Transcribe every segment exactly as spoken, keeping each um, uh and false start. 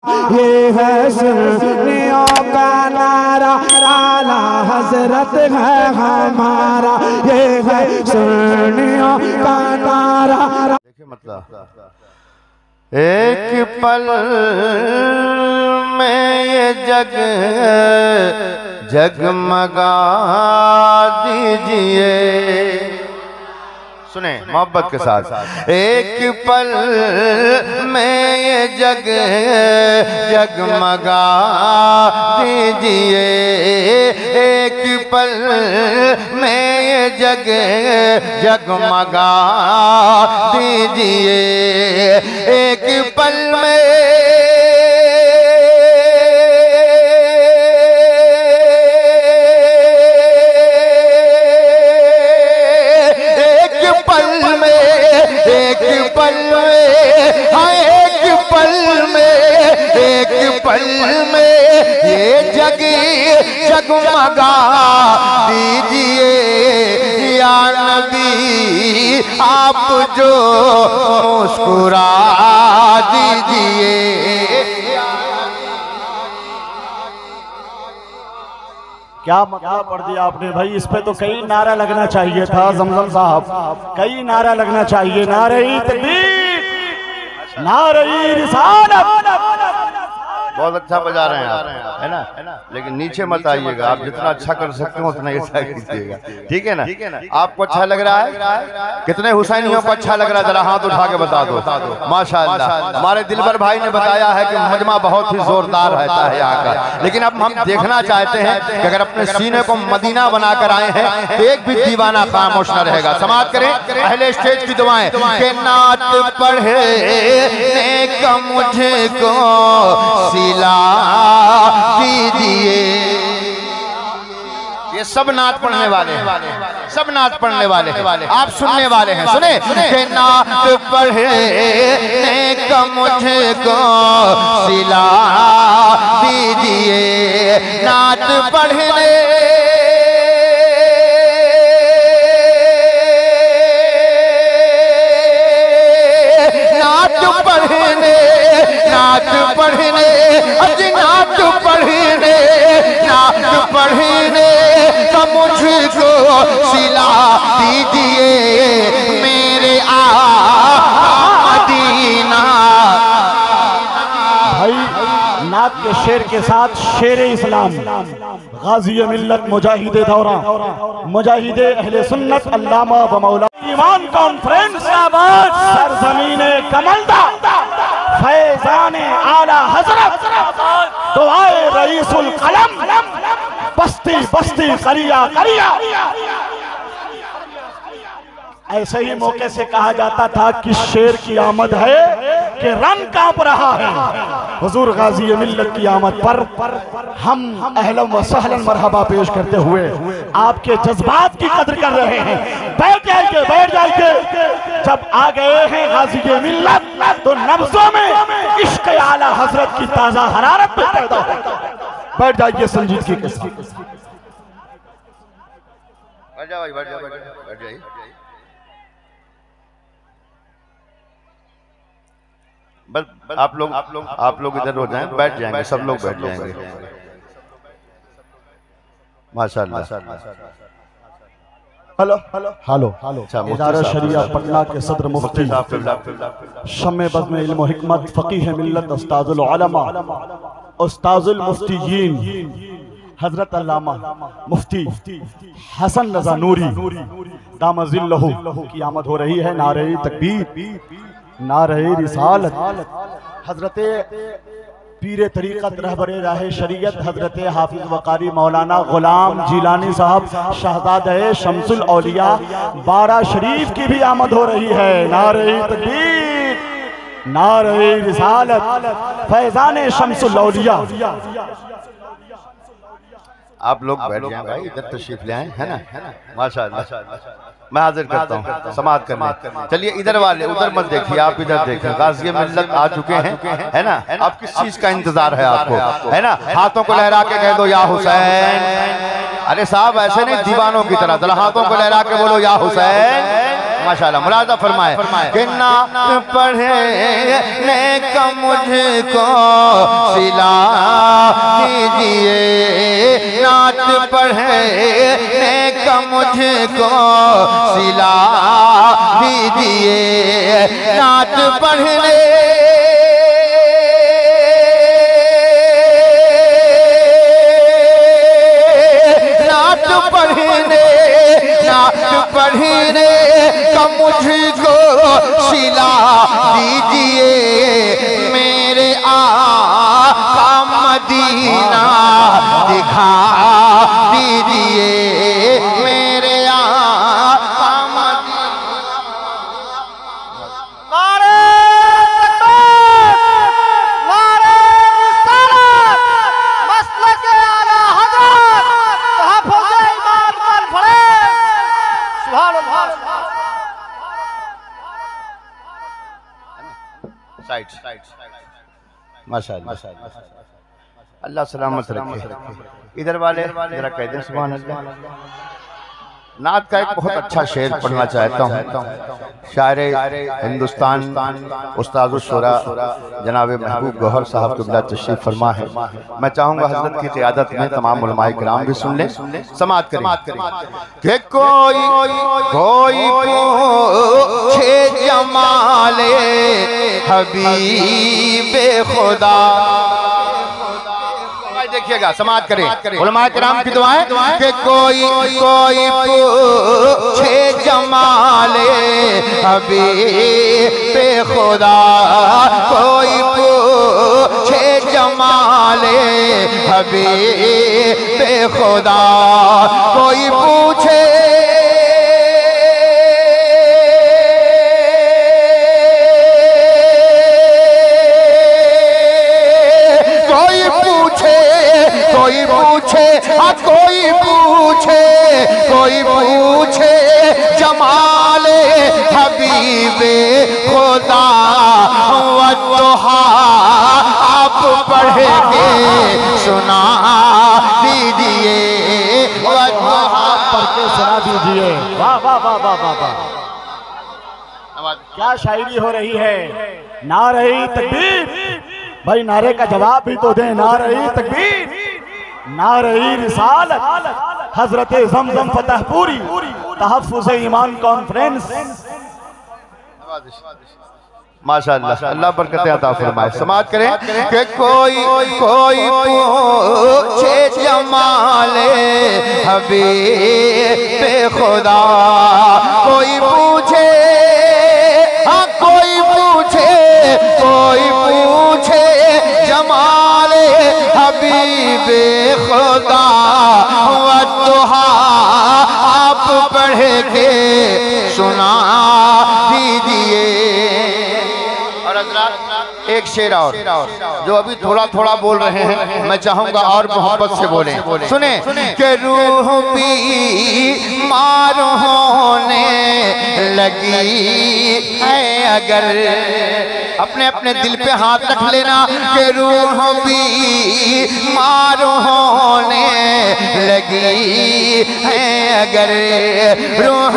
ये है सुन्नियों का नारा, आला हजरत है हमारा। ये है सुन्नियों का नारा। देखिए मतलब एक पल में ये जग जगमगा दीजिए। सुने मोहब्बत के साथ। एक पल में ये जग जगमगा दीजिए। एक पल में ये जग जगमगा दीजिए। एक पल में एक पल में हाँ एक पल में एक पल में ये जग जगमगा दीजिए। या नबी आप जो मुस्कुरा दीजिए। क्या मतलब पढ़ दिया आपने भाई। इस पे तो कई नारा लगना चाहिए था जमजम साहब, कई नारा लगना चाहिए। नारे तकबीर, नारे रिसालत। बहुत अच्छा बजा रहे हैं आप, है ना, है ना। लेकिन नीचे मत आइएगा, आप जितना अच्छा कर सकते हो उतना अच्छा कीजिएगा, ठीक है ना। आपको अच्छा लग रहा है? कितने हुसैनियों को अच्छा लग रहा है? जरा हाथ उठा के बता दो। माशाअल्लाह। हमारे दिलबर भाई ने बताया है कि मजमा बहुत ही जोरदार रहता है यहाँ का। लेकिन अब हम देखना चाहते हैं कि अगर अपने सीने को मदीना बनाकर आए हैं तो एक भी दीवाना खामोश न रहेगा। समाप्त करें पहले स्टेज की दुआएं के नात पढ़े का मुझे को सिला दीजिए। ये सब नात पढ़ने वाले हैं, सब नात पढ़ने वाले हैं, आप सुनने वाले हैं। सुने के नात पढ़े का मुझे को सिला दीजिए। नात पढ़ने नात पढ़ने नात पढ़ने अज नात पढ़ने नात पढ़ने तो मुझको सिला दीजिए। मेरे आ मदीना। भाई नात के शेर के साथ शेर इस्लाम, गाजी मिल्लत मुजाहिदे दौरा, मुजाहिदे अहले सुन्नत अल्लामा व मौला ईमान कॉन्फ्रेंस सरजमीने कमलदा फैजाने आला हजरत तो आए रईसुल कलम बस्ती बस्ती करिया करिया। ऐसे ही मौके से कहा जाता था कि शेर की आमद है कि रन कांप रहा है। हुजूर गाजी मिल्लत की आमद पर हम अहलन व सहलन मरहबा पेश करते हुए आपके जज्बात की कदर कर रहे हैं। बैठ जाइए बैठ जाइए। जब आ गए हैं गाजी मिल्लत तो नब्जों में इश्क आला हजरत की ताजा हरारत में पैदा होगा। बैठ जाइए संजीदगी के साथ। बैठ जाओ भाई, बैठ जाओ, बैठ जाइए। बस आप लोग आप लोग आप लोग इधर हो जाएं, बैठ जाएंगे, सब लोग बैठ जाएंगे। माशाअल्लाह। Hello hello hello hello. इदारा शरिया पटना के सदर मुफ्ती शम्मे बज़्म इल्म हिकमत फ़क़ीह मिल्लत उस्ताजुल उलमा उस्ताजुल मुफ्तीयीन हजरत अल्लामा मुफ्ती हसन रज़ा नूरी दामज़िल्लहु की आमद हो रही है। नारे तकबीर, नारे रिसालत। हजरत पीरे तरीक़त रहबरे राह शरीयत हजरत हाफिज वकारी मौलाना गुलाम जिलानी साहब शहज़ादे शम्सुल औलिया बारा शरीफ की भी आमद हो रही है। नारे तकबीर, नारे रिसालत, फैज़ाने शम्सुल औलिया। आप लोग बैठ जाएं भाई, इधर तशरीफ ले आए, है ना, है ना। माशाअल्लाह। मैं हाजिर करता हूँ समाअत करने। चलिए इधर वाले उधर मत देखिए, आप इधर देखिए। गाज़ी मिल्लत आ चुके हैं, है ना। अब किस चीज का इंतजार है आपको, है ना। हाथों को लहरा के कह दो या हुसैन। अरे साहब ऐसे नहीं दीवानों की तरह, जरा हाथों को लहरा के बोलो या हुसैन। माशाल्लाह मुलाजा फरमाए कि ना पढ़े ने का मुझको सिला दीजिए, नात पढ़े ने का मुझको सिला दीजिए, नात पढ़ने नात पढ़ने नात पढ़ने का मुझको सिला दीजिए, मेरे आका मदीना दिखा दीजिए, मेरे आका मदीना। नारे तकबीर, नारे रिसालत, मसलक आला हज़रत, तहफ़्फ़ुज़ ईमान पर पढ़े। सुभान अल्लाह। साइड माशाल्लाह अल्लाह सलामत रखे। इधर वाले जरा कह दें सुभान अल्लाह। नात का एक बहुत अच्छा शेर पढ़ना चाहता हूँ। शायर हिंदुस्तान उस्ताद शुरा जनाब महबूब गौहर साहब क़िबला तशरीफ फरमा है। मैं चाहूँगा हज़रत की क़ियादत में तमाम उलमाए किराम भी सुन लें, समाअत करें कि कोई कोई पूछे जमाले हबीबे खुदा। देखिएगा समाअत करें उलमाए किराम की दुआएं कि कोई कोई पूछे जमाले हबीबे खुदा, कोई पूछे जमाले हबीबे खुदा, कोई पूछे कोई पूछे हाँ कोई पूछे कोई पूछे जमाले हबीबे खुदा, वद्दुहा आप पढ़ के सुना दीजिए, वद्दुहा पढ़ के सुना दीजिए। वाह वाह वाह वाह वाह वाह, क्या शायरी हो रही है। नारे तकबीर, भाई नारे का जवाब भी तो दें। नारे तकबीर, नारे रिसालत, हजरत ज़मज़म फतहपुरी, तहफ़्फ़ुज़ ईमान कॉन्फ्रेंस। माशाअल्लाह अल्लाह बरकत अता फरमाए। समाअत करें कि कोई कोई पूछे जमाले हबीबे खुदा, कोई पूछे हाँ कोई पूछे कोई पूछे जमाले हबीबे खुदा, वद्दुहा आप पढ़ के सुना दीजिए। और हज़रात एक शेर और जो अभी थोड़ा थोड़ा बोल रहे हैं, मैं चाहूंगा और मोहब्बत से बोलें। सुने कि रूह भी मार होने लगी है अगर, अपने अपने दिल पे हाथ रख लेना कि रूह भी मार होने लगी है अगर, रूह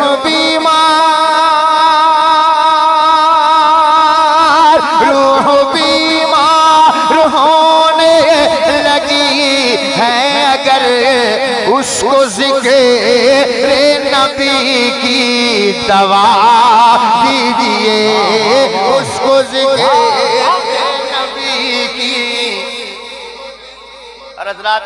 बीमार रूह बीमार होने लगी है अगर, उसको ज़िक्र नबी की दवा दीजिए, उसको ज़िक्र नबी की। और हज़रात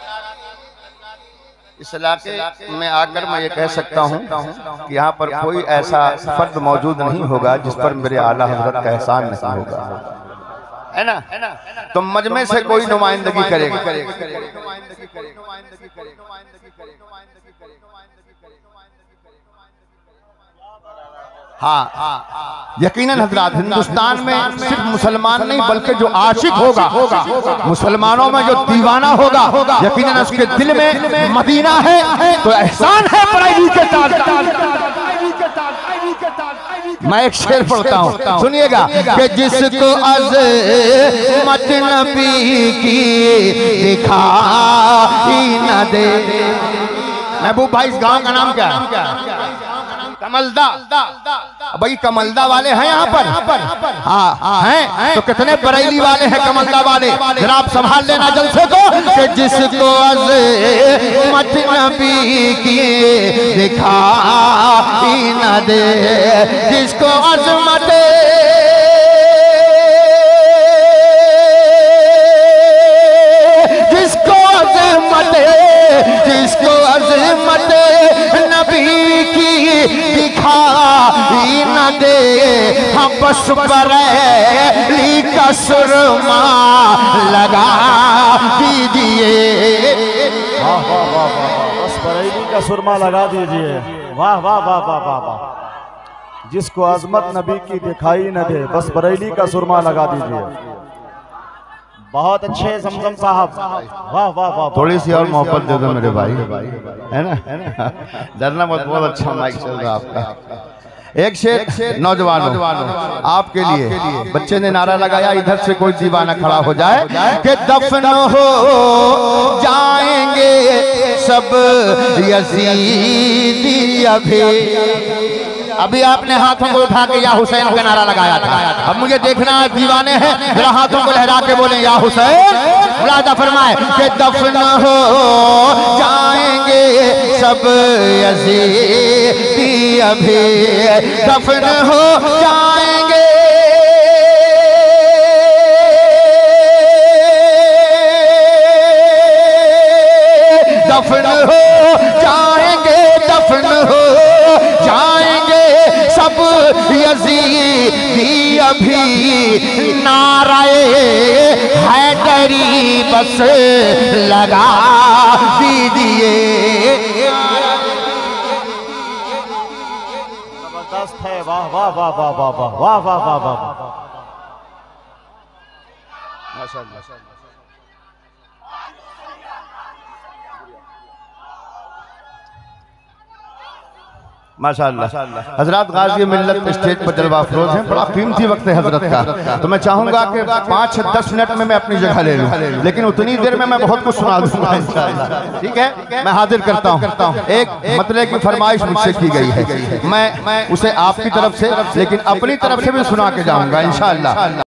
इस इलाके में आकर मैं ये कह सकता हूँ कि यहाँ पर कोई ऐसा फर्द मौजूद नहीं होगा जिस पर मेरे आला हज़रत का एहसान नहीं होगा, है ना। तो मजमे से कोई नुमाइंदगी करेगा। हाँ यकीनन हज़रात हिंदुस्तान में सिर्फ मुसलमान नहीं बल्कि जो आशिक होगा मुसलमानों में जो दीवाना होगा यकीनन उसके दिल में मदीना है तो एहसान है पढ़ाई के साथ। मैं एक शेर पढ़ता हूँ सुनिएगा कि जिसको अज़मत नबी की दिखाई न दे। महबूब भाई इस गांव का नाम क्या है? कमलदा भाई, कमलदा वाले हैं यहाँ पर? हाँ हैं। तो कितने बरेली वाले हैं कमलदा वाले? जरा आप संभाल लेना जलसे को कि जिसको अज़मत नबी की दिखाई न दे, जिसको अज़मत जिसको अज़मत जिसको अज़मत नबी की दिखाई न दे, हम बस बरेली का सुरमा लगा दीजिए। वाह वाह वाह वाह, बस बरेली का सुरमा लगा दीजिए। वाह वाह वाह वाह वाह वाह। जिसको अजमत नबी की दिखाई न दे, बस बरेली का सुरमा लगा दीजिए। बहुत अच्छे जमजम साहब, वाह वाह वाह। थोड़ी सी और मोहब्बत दे दो मेरे भाई, है ना, है ना, डरना मत। बहुत अच्छा माइक चल रहा है आपका। एक शेर नौजवानों आपके लिए, बच्चे ने नारा लगाया इधर से कोई दीवाना खड़ा हो जाए कि दफन हो जाएंगे सब यजीदी अभी। अभी आपने हाथों को उठा के या हुसैन का नारा लगाया था, अब मुझे देखना दीवाने हैं, जरा हाथों को लहरा के बोले या हुसैन। मुलाजा फरमाए कि दफन हो जाएंगे सब यजीदी अभी, दफन हो जाएंगे दफन हो जाएंगे दफन हो जाएंगे सब यजीदी अभी, नाराए हैदरी बस लगा दीजिए। जबरदस्त है, वाह वाह वाह वाह वाह वाह वाह वाह वाह वाह। माशाअल्लाह। माशाअल्लाह। हजरत गाजी मिल्लत स्टेज पर जलवा अफरोज हैं, बड़ा कीमती वक्त है हजरत का, तो मैं चाहूंगा कि पाँच से दस मिनट में मैं अपनी जगह ले लूं, लेकिन उतनी देर में मैं बहुत कुछ सुना दूंगा इंशाअल्लाह। ठीक है, मैं हाजिर करता हूं। एक मतले की फरमाइश मुझसे की गई है, मैं उसे आपकी तरफ से लेकिन अपनी तरफ से भी सुना के जाऊंगा इंशाअल्लाह।